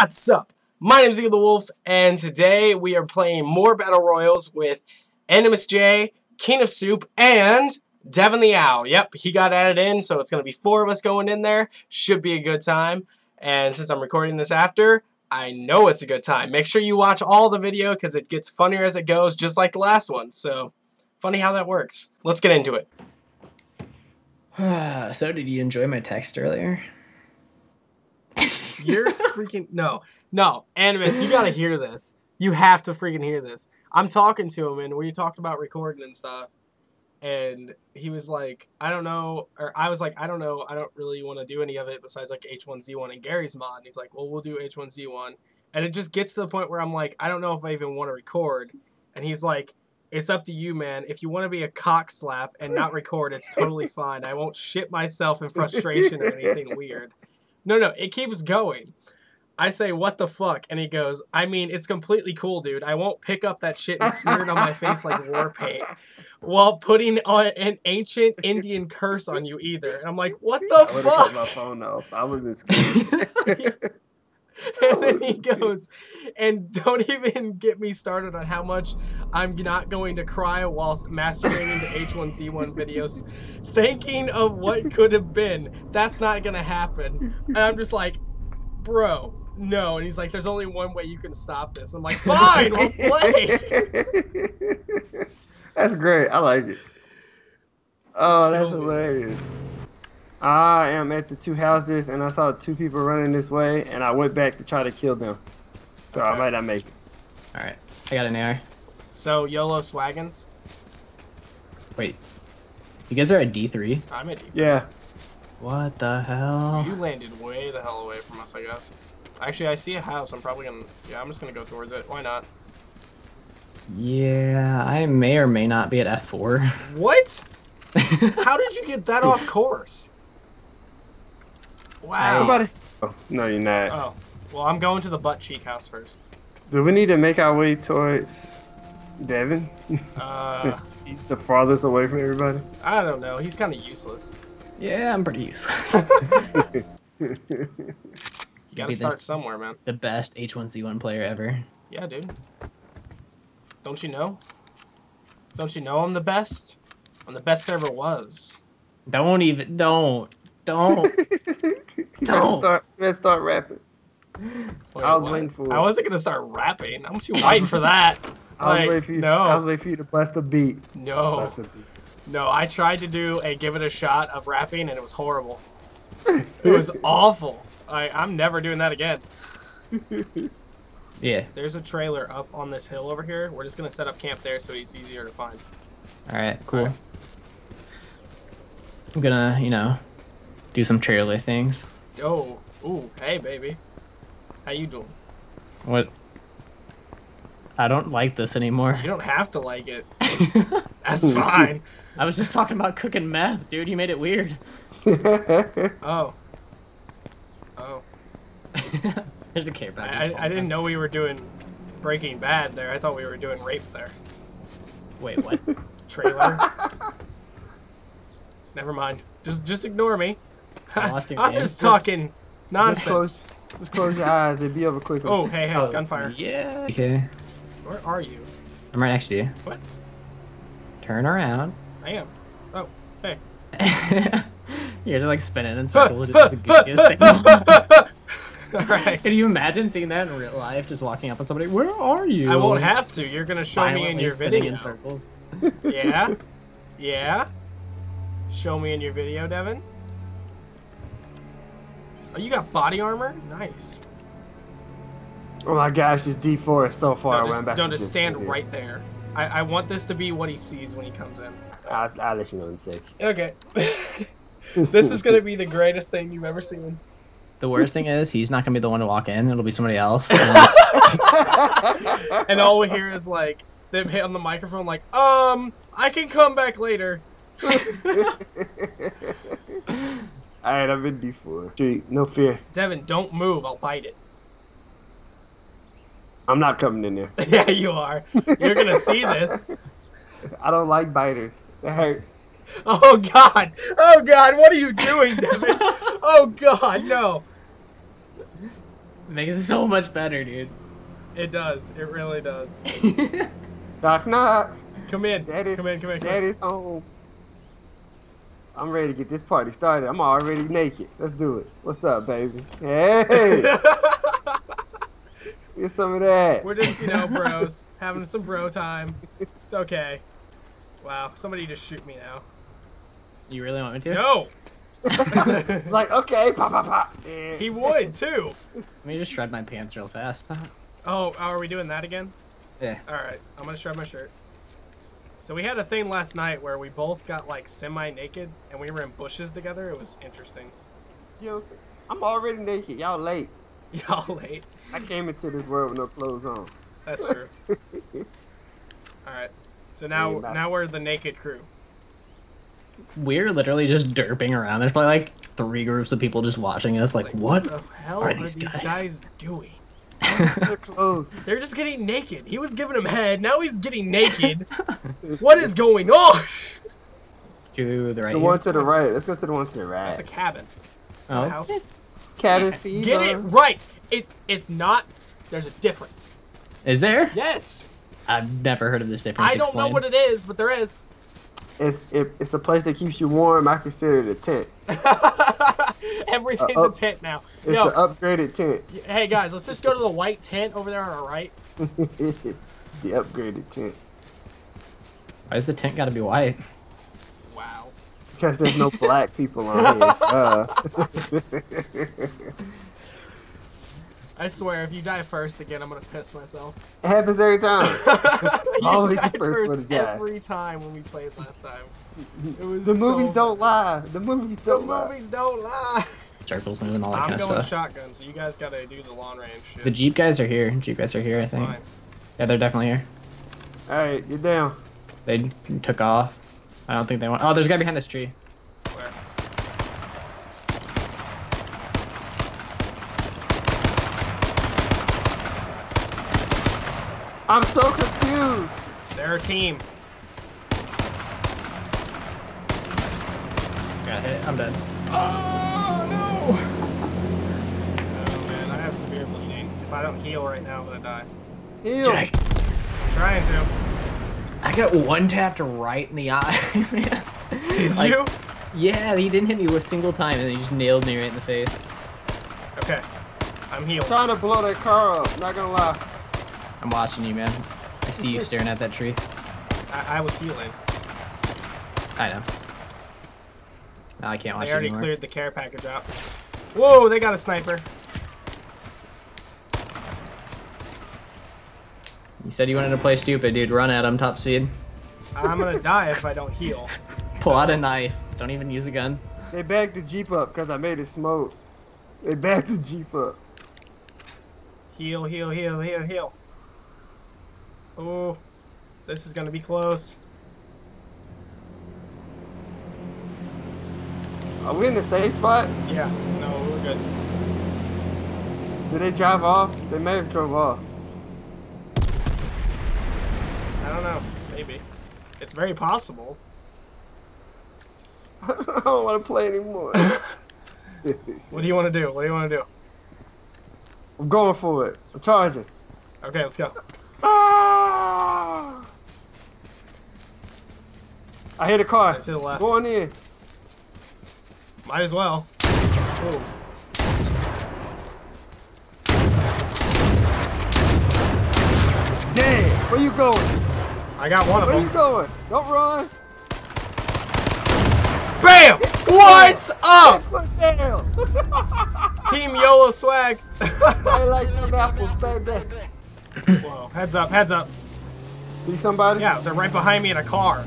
What's up? My name is NicoTheWolf, and today we are playing more Battle Royals with AnimusJ, KingOfSoup, and DevanTheOwl. Yep, he got added in, so it's going to be 4 of us going in there. Should be a good time. And since I'm recording this after, I know it's a good time. Make sure you watch all the video because it gets funnier as it goes, just like the last one. So, funny how that works. Let's get into it. So, did you enjoy my text earlier? You're freaking... No, Animus, you gotta hear this. You have to freaking hear this. I'm talking to him, and we talked about recording and stuff, and he was like, I don't know, or I was like, I don't know, I don't really want to do any of it besides, like, H1Z1 and Gary's mod, and he's like, well, we'll do H1Z1, and it just gets to the point where I'm like, I don't know if I even want to record, and he's like, it's up to you, man. If you want to be a cock slap and not record, it's totally fine. I won't shit myself in frustration or anything weird. No, it keeps going. I say, what the fuck? And he goes, I mean, it's completely cool, dude. I won't pick up that shit and smear it on my face like war paint while putting on an ancient Indian curse on you either. And I'm like, what the fuck? I would have cut my phone off. I was just kidding. And then he goes, and don't even get me started on how much I'm not going to cry whilst masturbating to H1Z1 videos, thinking of what could have been. That's not going to happen. And I'm just like, bro, no. And he's like, there's only one way you can stop this. I'm like, fine, we'll play. That's great. I like it. Oh, that's hilarious. I am at the 2 houses, and I saw 2 people running this way, and I went back to try to kill them. So okay. I might not make it. Alright, I got an AR. So, YOLO Swaggins? Wait, you guys are at D3? I'm at D3. Yeah. What the hell? You landed way the hell away from us, I guess. Actually, I see a house. I'm probably gonna... Yeah, I'm just gonna go towards it. Why not? Yeah, I may or may not be at F4. What? How did you get that off course? Wow. Somebody. Oh, no, you're not. Oh. Well, I'm going to the butt cheek house first. Do we need to make our way towards Devin? Since he's the farthest away from everybody? I don't know. He's kind of useless. Yeah, I'm pretty useless. You gotta start somewhere, man. The best H1Z1 player ever. Yeah, dude. Don't you know? Don't you know I'm the best? I'm the best there ever was. Don't. Let's start rapping. Wait, I was waiting for it. I wasn't gonna start rapping. I'm too white for that. I was waiting for you to bust a beat. No. Bust a beat. No, I tried to do a give it a shot of rapping and it was horrible. It was awful. I'm never doing that again. Yeah. There's a trailer up on this hill over here. We're just gonna set up camp there so it's easier to find. Alright, cool. Right. I'm gonna, you know, do some trailer things. Oh, ooh, hey baby. How you doing? What? I don't like this anymore. You don't have to like it. That's fine. I was just talking about cooking meth, dude. You made it weird. Oh. There's a care package. I didn't know we were doing Breaking Bad there. I thought we were doing rape there. Wait, what? Trailer. Never mind. Just ignore me. I'm just talking nonsense. Just close your eyes and be over quickly. Oh, hey, gunfire. Yeah. Okay. Where are you? I'm right next to you. What? Turn around. I am. Oh, hey. You're just like spinning in circles. It doesn't give you a signal. Alright. Can you imagine seeing that in real life? Just walking up on somebody. Where are you? I won't have to. You're gonna show me in your video. In circles. Yeah. Yeah. Show me in your video, Devin. Oh, you got body armor? Nice. Oh my gosh, this D4 is so far away. No, just stand right there. I want this to be what he sees when he comes in. I'll let you know in a sec. Okay. This is going to be the greatest thing you've ever seen. The worst thing is, he's not going to be the one to walk in. It'll be somebody else. And all we hear is, like, them hit on the microphone, like, I can come back later. Alright, I'm in D4. Street, no fear. Devin, don't move. I'll bite it. I'm not coming in there. Yeah, you are. You're going to see this. I don't like biters. That hurts. Oh, God. Oh, God. What are you doing, Devin? Oh, God. No. makes it so much better, dude. It does. It really does. Knock, knock. Come in. Daddy's, Come in. Daddy's home. I'm ready to get this party started. I'm already naked. Let's do it. What's up, baby? Hey! Get some of that. We're just, bros. Having some bro time. It's okay. Wow. Somebody just shoot me now. You really want me to? No! Like, okay, pop, pop, pop. He would, too. Let me just shred my pants real fast. Oh, are we doing that again? Yeah. Alright. I'm gonna shred my shirt. So we had a thing last night where we both got, like, semi-naked, and we were in bushes together. It was interesting. Yo, I'm already naked. Y'all late. Y'all late. I came into this world with no clothes on. That's true. Alright. So now we're the naked crew. We're literally just derping around. There's probably like 3 groups of people just watching us. Like, what the hell are these guys doing? They're clothes. They're just getting naked. He was giving him head. Now he's getting naked. What is going on? To the right. The one to the right. Let's go to the one to the right. That's a cabin. It's not a house. Cabin fever. Get it right. It's not. There's a difference. Is there? Yes. I've never heard of this difference. I don't know what it is, but there is. It's a place that keeps you warm. I consider it a tent. Everything's a tent now. It's an upgraded tent. Hey guys, let's just go to the white tent over there on our right. The upgraded tent. Why does the tent gotta be white? Wow. Because there's no black people on here. I swear, if you die first again, I'm gonna piss myself. It happens every time. Always died the first one to die. every time when we played last time. It was The movies so don't lie. The movies don't lie. The movies don't lie. Circles moving, all that kind of I'm going stuff. shotgun, so you guys gotta do the long range shit. The Jeep guys are here. Jeep guys are here, I think. Fine. Yeah, they're definitely here. Alright, get down. They took off. I don't think they want. Oh, there's a guy behind this tree. Where? I'm so confused. They're a team. Got hit. I'm dead. Oh no! Oh man, I have severe bleeding. If I don't heal right now, I'm gonna die. Heal. Jack, I'm trying to. I got one tapped right in the eye, man. Did you? Yeah, he didn't hit me a single time, and he just nailed me right in the face. Okay. I'm healed. Trying to blow that car up. Not gonna lie. I'm watching you, man. I see you staring at that tree. I was healing. I know. Now I can't watch They you already anymore. cleared the care package out. Whoa, they got a sniper. You said you wanted to play stupid, dude. Run at him, top speed. I'm gonna die if I don't heal. Pull out a knife. Don't even use a gun. They backed the Jeep up because I made it smoke. They backed the Jeep up. Heal, heal, heal, heal, heal. Oh, this is gonna be close. Are we in the safe spot? Yeah, no, we're good. Did they drive off? They may have drove off. I don't know, maybe. It's very possible. I don't want to play anymore. What do you want to do? What do you want to do? I'm going for it. I'm charging. Okay, let's go. Ah! I hit a car. To the left. Going in. Might as well. Ooh. Damn! Where you going? I got one of Where them. you going? Don't run. BAM! What's up? Put down. Team YOLO swag. I like them apples, baby. Whoa, heads up, heads up. See somebody? Yeah, they're right behind me in a car.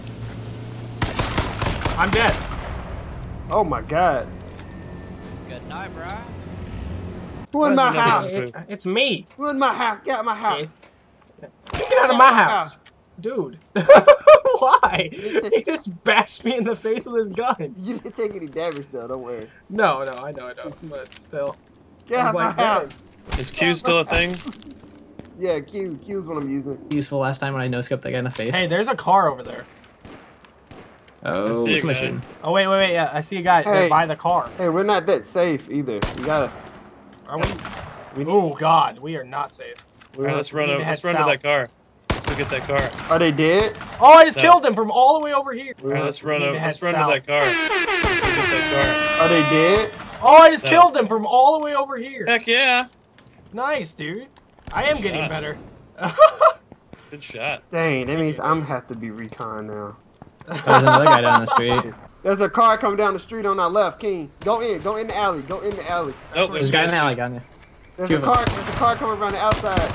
I'm dead. Oh my god. Good night, bro. Who in my house? It's me. Who in my house? Get out of my house. Get out of my house. Dude. Why? He just bashed me in the face with his gun. You didn't take any damage though, don't worry. No, I know I don't, but still. Get out of my house. Is Q still a thing? Yeah, Q's what I'm using. Useful last time when I no-scoped that guy in the face. Hey, there's a car over there. Oh, see a somebody guy. shooting. Oh, wait, yeah, I see a guy Hey. by the car. Hey, we're not that safe either. We gotta. Are we? Oh God, we are not safe. All right, let's run need to to head that car. Let's go get that car. Are they dead? Oh, I just killed him from all the way over here. All right, let's run We to need to head that car. Let's go get that Are they dead? Oh, I just killed him from all the way over here. car. Heck yeah! Nice, dude. I am getting better. Good shot. Dang, that means I'm gonna have to be recon now. There's another guy down the street. There's a car coming down the street on our left, King. Go in the alley. Go in the alley. Nope, There's a guy in the alley, guy in there. There's a car coming around the outside.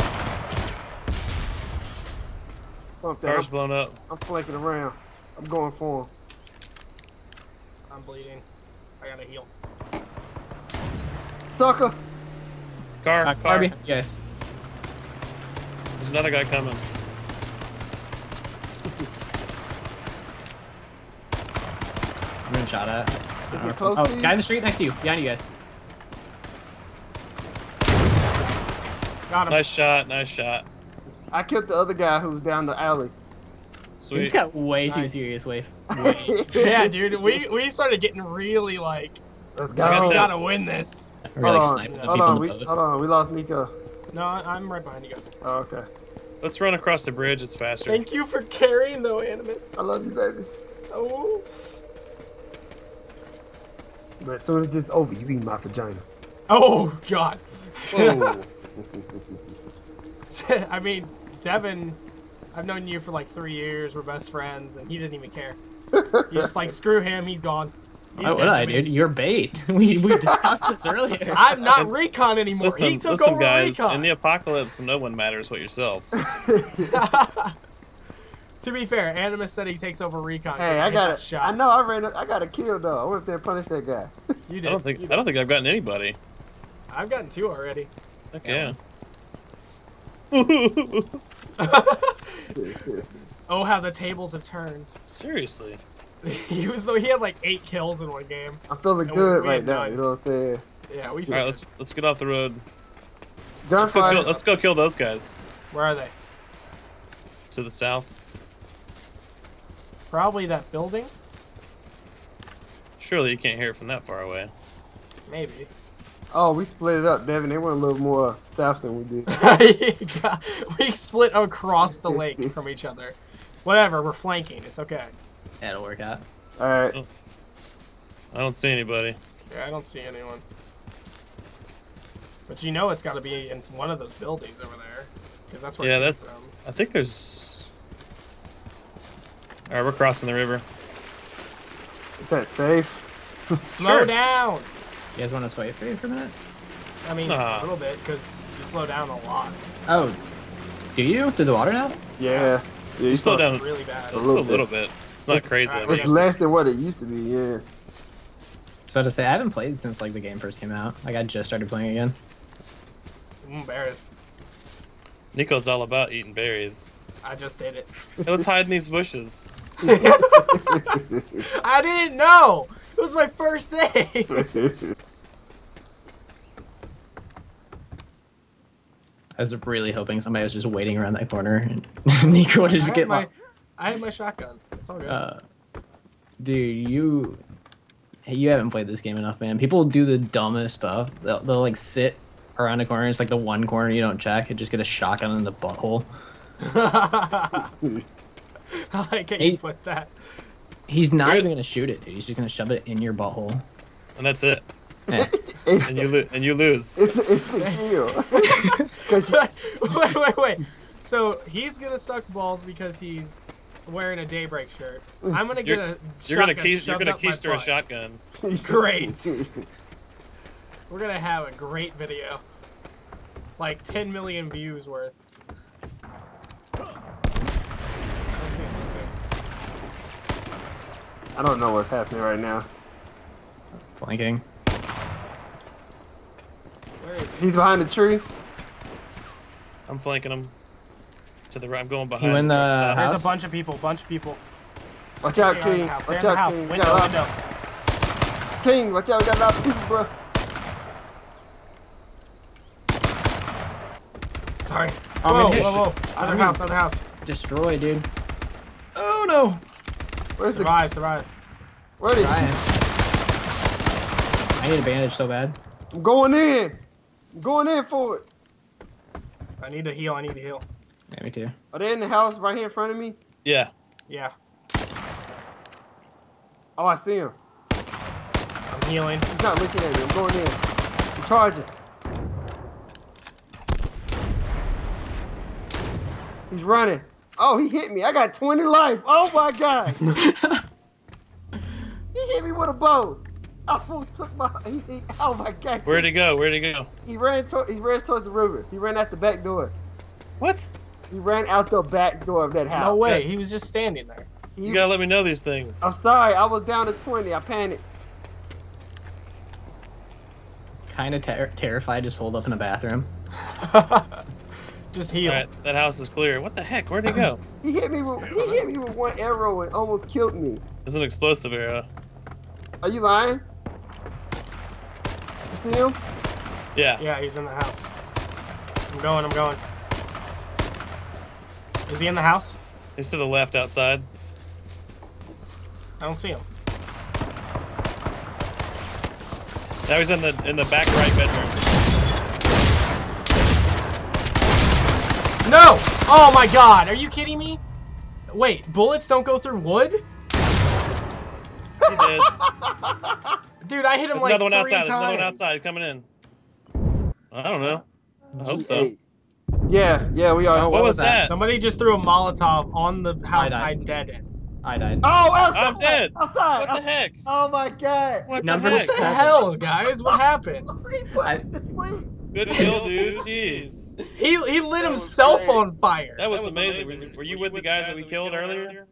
Bump that. Car's blown up. I'm flanking around. I'm going for him. I'm bleeding. I gotta heal. Sucker. Car. Yes. There's another guy coming. I'm getting shot at. Is it close Oh, to you? guy in the street next to you. Behind you guys. Got him. Nice shot. Nice shot. I killed the other guy who was down the alley. Sweet. He's got way too Nice. serious, Wave. Way. Yeah, dude. We started getting really like, Let's we go. Like I said- gotta win this. We're like Hold sniping the on, people hold in on, the boat. hold on. We lost Nico. No, I'm right behind you guys. Oh, okay. Let's run across the bridge. It's faster. Thank you for carrying though, Animus. I love you, baby. Oh. But as soon as this is over, you eat my vagina. Oh God. Whoa. I mean, Devin, I've known you for like 3 years. We're best friends, and he didn't even care. You just like screw him. He's gone. He's Why would dead to I, me. dude? You're bait. We discussed this earlier. I'm not recon anymore. Listen, He took listen, over guys. recon. In the apocalypse, no one matters but yourself. To be fair, Animus said he takes over recon. 'cause Hey, I hit got that it. shot. I know. I got a kill though. I went there and punished that guy. You did. I don't think You I don't think I've gotten anybody. I've gotten 2 already. Heck yeah. Oh, how the tables have turned. Seriously. He had like 8 kills in one game. I'm feeling And good we right had now. none. You know what I'm saying? Yeah, we. All right, let's get off the road. Gunfire. Let's go kill those guys Where are they? to the south. Probably that building. Surely you can't hear it from that far away. Maybe. Oh, we split it up, Devin. They went a little more south than we did. We split across the lake from each other. Whatever, we're flanking. It's okay. That'll work out. All right. I don't see anybody. Yeah, I don't see anyone. But you know it's got to be in one of those buildings over there, because that's where. Yeah, it came that's. from. I think there's. All right, we're crossing the river. Is that safe? Slow Sure. down. You guys want us to wait for you for a minute? I mean, Nah. a little bit, because you slow down a lot. Oh, do you? Through the water now? Yeah. Yeah, You slow down It's really bad. A just little a little bit. It's not crazy. alright, It's less than what it used to be. Yeah. So to say, I haven't played since like the game first came out. Like I just started playing again. I'm embarrassed. Nico's all about eating berries. I just did it. Hey, let's hide in these bushes. I didn't know. It was my first day. I was really hoping somebody was just waiting around that corner and Nico would just get like, I had my shotgun. It's all good. dude, you haven't played this game enough, man. People do the dumbest stuff. They'll like sit around a corner. It's like the one corner you don't check and just get a shotgun in the butthole. I like how Hey. you put that. He's not Good. even gonna shoot it, dude. He's just gonna shove it in your butthole. And that's it. Yeah. And you lose. It's the kill. 'Cause Wait. So he's gonna suck balls because he's wearing a Daybreak shirt. I'm gonna get a You're gonna shotgun you're shoved gonna up my keister a butt. shotgun. Great. We're gonna have a great video. Like 10 million views worth. I don't see anything too. I don't know what's happening right now. Flanking. Where is he? He's behind the tree. I'm flanking him. To the right. I'm going He behind. went the truck the stop. There's a house? bunch of people. Watch out, They're in King. the house. They're Watch in the out, house. King. We Window, got a lot- window. King, watch out. We got a lot of people, bro. Sorry. I'm Whoa, gonna hit whoa, whoa. Other house, other house. Destroy, dude. Oh no! Where's the? Survive. Where is Ryan. she? I need a bandage so bad. I'm going in. I'm going in for it. I need to heal. I need to heal. Yeah, me too. Are they in the house right here in front of me? Yeah. Yeah. Oh, I see him. I'm healing. He's not looking at me. I'm going in. I'm charging. He's running. Oh, he hit me. I got 20 life. Oh my god. He hit me with a bow. I almost took my. Oh my god. Where'd he go? Where'd he go? He ran towards the river. He ran out the back door. What? He ran out the back door of that house. No way. He was just standing there. You gotta let me know these things. I'm sorry. I was down to 20. I panicked. Kind of terrified, just holed up in a bathroom. Just heal. All right, that house is clear. What the heck? Where'd he go? He hit me with one arrow and almost killed me. It's an explosive arrow. Are you lying? You see him? Yeah. Yeah, he's in the house. I'm going. I'm going. Is he in the house? He's to the left outside. I don't see him. Now he's in the back right bedroom. No! Oh my god, are you kidding me? Wait, bullets don't go through wood? He did. Dude, I hit him There's like another one 3 outside. There's another one times. outside coming in. I don't know. I hope so. Yeah, we are. Oh, What was that? Somebody just threw a Molotov on the house I I'm dead in. I died. Oh, outside! I'm dead. Outside! What the heck? Oh my god! What Number the What heck? the hell, guys? What happened? He put me to sleep. Good kill, dude. Jeez. He lit himself great. on fire. That was amazing. Were you with the guys that we killed earlier?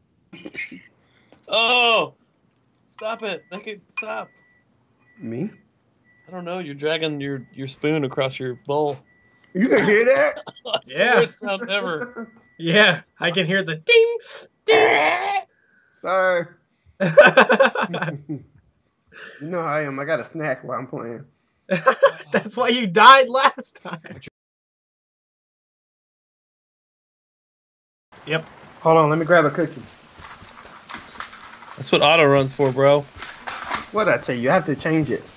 Oh! Stop it. Stop. Me? I don't know. You're dragging your spoon across your bowl. You can hear that? That's Yeah. the worst sound ever. Yeah, I can hear the ding, ding. Sorry. You know how I am. I got a snack while I'm playing. That's why you died last time. Yep. Hold on, let me grab a cookie. That's what auto runs for, bro. What did I tell you? I have to change it.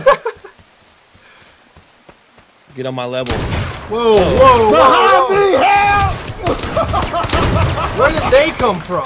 Get on my level. Whoa, whoa, whoa, whoa. Me, help! Where did they come from?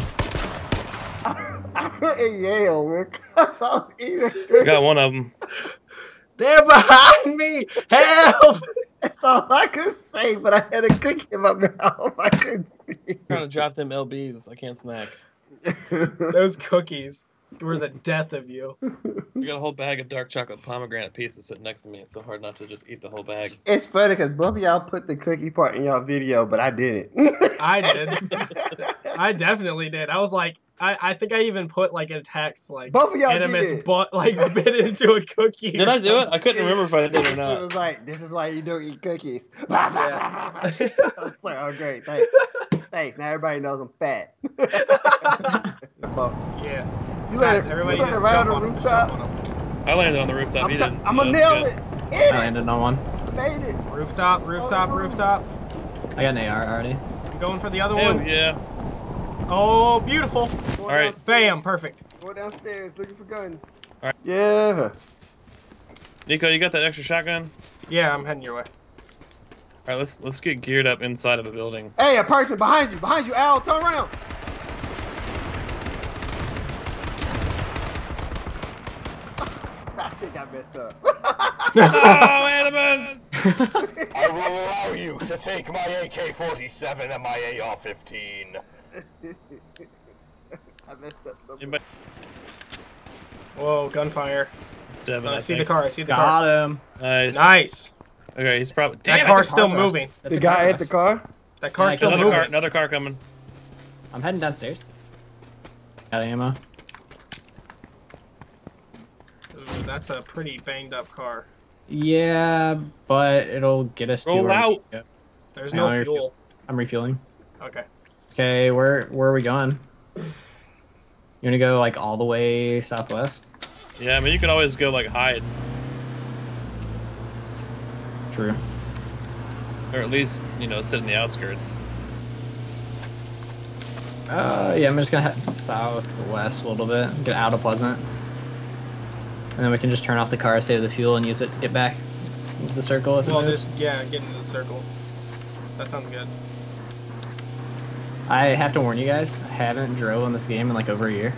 I'm in Yale, Rick. I got one of them. They're behind me. Help! That's all I could say, but I had a cookie in my mouth. I couldn't see. I'm trying to drop them LBs. I can't snack. Those cookies were the death of you. You got a whole bag of dark chocolate pomegranate pieces sitting next to me. It's so hard not to just eat the whole bag. It's funny because both of y'all put the cookie part in y'all video, but I didn't. I did. I definitely did. I was like, I think I even put like a text like Both of y'all Animus did. butt like bit into a cookie. Did I do it? I couldn't remember if I did or It not. was like, this is why you don't eat cookies. Yeah. I was like, oh great, thanks. Thanks. Now everybody knows I'm fat. Yeah. You Guys, let everybody it just around jump the on him. Just jump rooftop. on him. I landed on the rooftop. He didn't. I'm so gonna that's nail good. it. I Hit it. landed on one. Made it. Rooftop, rooftop, rooftop. I got an AR already. I'm going for the other Hell one. yeah. Oh, beautiful. Going All right. downstairs. Bam, perfect. Going downstairs looking for guns. All right. Yeah. Nico, you got that extra shotgun? Yeah, I'm heading your way. All right, let's get geared up inside of a building. Hey, a person behind you, Al, turn around. I think I messed up. Oh, Animus! I will allow you to take my AK-47 and my AR-15. I messed up so much. Anybody- Whoa, gunfire. It's Devin, I see the think. car. I see the car. Got him. Nice. Nice. Okay, he's probably. That Damn, car's that's a still car crash. moving. That's The a car guy at the crash. car? That car's Yeah, still another moving. car, another car coming. I'm heading downstairs. Got ammo. Ooh, that's a pretty banged up car. Yeah, but it'll get us to Roll where we out. need to go. There's Yeah, no I'll fuel. I'm refueling. Okay. Okay, where are we going? You wanna go like all the way southwest? Yeah, I mean you can always go like hide, True. or at least sit in the outskirts. Yeah, I'm just gonna head southwest a little bit, get out of Pleasant. And then we can just turn off the car, save the fuel, and use it to get back. Into the circle. Well, just yeah, get into the circle. That sounds good. I have to warn you guys, I haven't drove on this game in like over a year.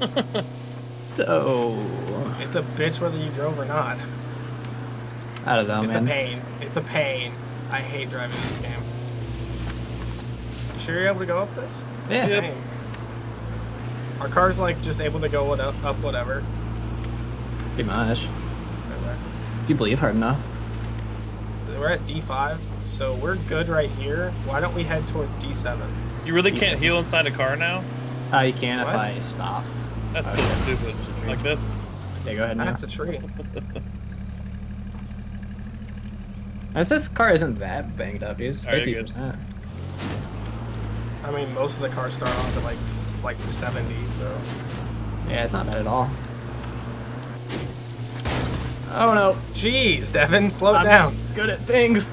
So It's a bitch whether you drove or not. I don't know, It's man. a pain. It's a pain. I hate driving this game. You sure you're able to go up this? Yeah. Yep. Dang. Our car's like just able to go up whatever. Pretty much. Okay. If you believe hard enough. We're at D5, so we're good right here. Why don't we head towards D7? You really can't heal inside a car now? You can What? if I stop. That's so stupid. Like this? Yeah, go ahead now. That's a tree. This car isn't that banged up, dude. It's Alright, you're 50%. I mean, most of the cars start off at like 70, so. Yeah, it's not bad at all. Oh no. Jeez, Devin, slow it I'm down. good at things.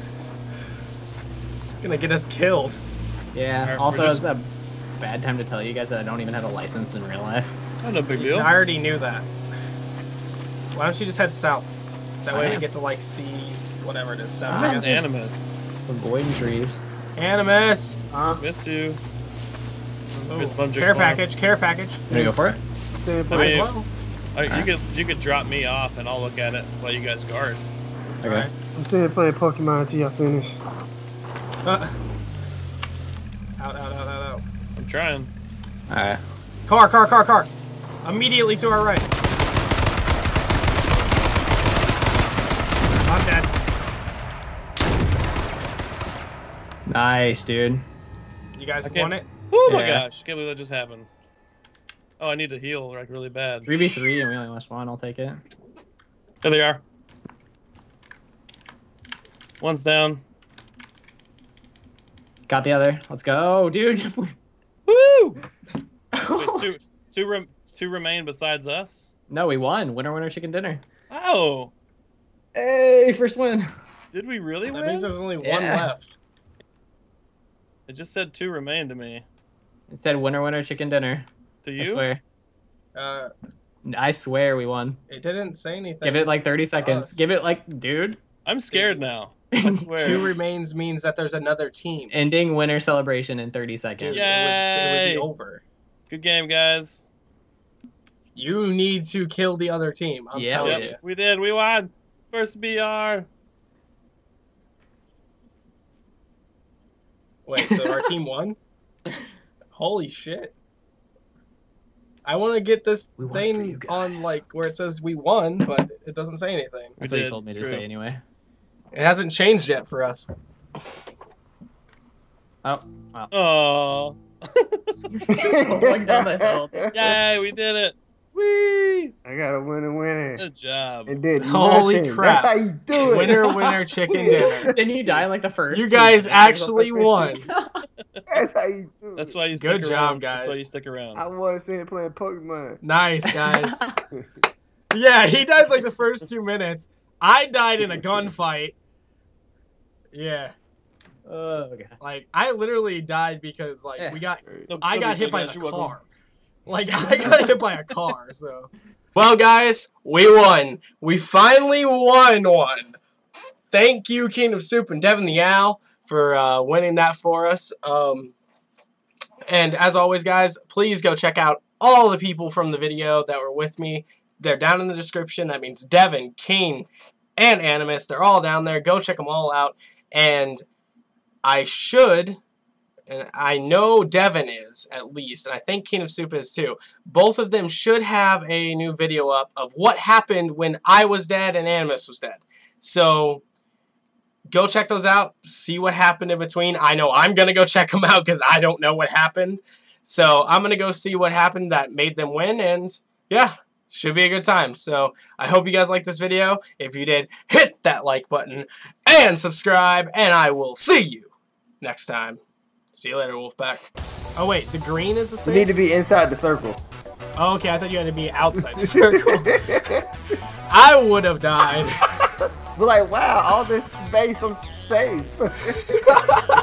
Gonna get us killed. Yeah, Alright, also we're it's a bad time to tell you guys that I don't even have a license in real life. Oh, no big deal. I already knew that. Why don't you just head south? That way we Alright. get to like see whatever it is. 7, Ah, I Miss guess. Animus. Avoiding trees. Animus! Miss you. Oh, Miss Bungie care Farm. package, care package. Gonna go for it? Same I Might place. as mean, well. you could drop me off and I'll look at it while you guys guard. Okay. Alright. I'm sitting here playing Pokemon until y'all finish. Out. I'm trying. Alright. Car. Immediately to our right. I'm dead. Nice, dude. You guys I can't- want it? Oh my Yeah. gosh, can't believe that just happened. Oh, I need to heal like really bad. 3v3 and we only lost one, I'll take it. There they are. One's down. Got the other. Let's go, dude. Woo! Wait, two remain besides us? No, we won. Winner, chicken dinner. Oh! Hey, first win. Did we really That win? means there's only one Yeah. left. It just said 2 remain to me. It said winner, chicken dinner. To you? I swear. Uh, I swear we won. it didn't say anything. Give it like 30 seconds. us. Give it like, dude. I'm scared now. I swear. 2 remains means that there's another team. Ending winner celebration in 30 seconds. Yeah. It would Yay. be over. Good game, guys. You need to kill the other team. I'm Yeah, telling we you. did. We did. We won. First BR. Wait, so our team won? Holy shit. I want to get this We won for thing you guys. on like where it says we won, but it doesn't say anything. That's We what he did, told me it's to true. say anyway. It hasn't changed yet for us. Oh. Oh. Going down the hill. Yay, we did it. Whee! I got a winner. Good job. And did Holy nothing. crap. That's how you do it. Winner, chicken dinner. Didn't you die like the first? You 2 guys minutes? actually won. That's how you do it. That's why you stick Good job, around. guys. That's why you stick around. I was sitting here playing Pokemon. Nice, guys. Yeah, he died like the first 2 minutes. I died in a gunfight. Yeah. Okay. Like, I literally died because, like, Yeah. we got... No, I no got big hit deal, by guys. the You're welcome. car. Like, I got hit by a car, so... Well, guys, we won. We finally won one. Thank you, KingOfSoup and DevanTheOwl, for winning that for us. And as always, guys, please go check out all the people from the video that were with me. They're down in the description. That means Devin, King, and Animus. They're all down there. Go check them all out. And I should... And I know Devin is, at least, and I think KingOfSoup is too. Both of them should have a new video up of what happened when I was dead and Animus was dead. So, go check those out, see what happened in between. I know I'm going to go check them out because I don't know what happened. So, I'm going to go see what happened that made them win, and yeah, should be a good time. So, I hope you guys liked this video. If you did, hit that like button and subscribe, and I will see you next time. See you later, Wolfpack. Oh, wait, the green is the You same? need to be inside the circle. Oh, okay, I thought you had to be outside the circle. I would have died. We're like, wow, all this space, I'm safe.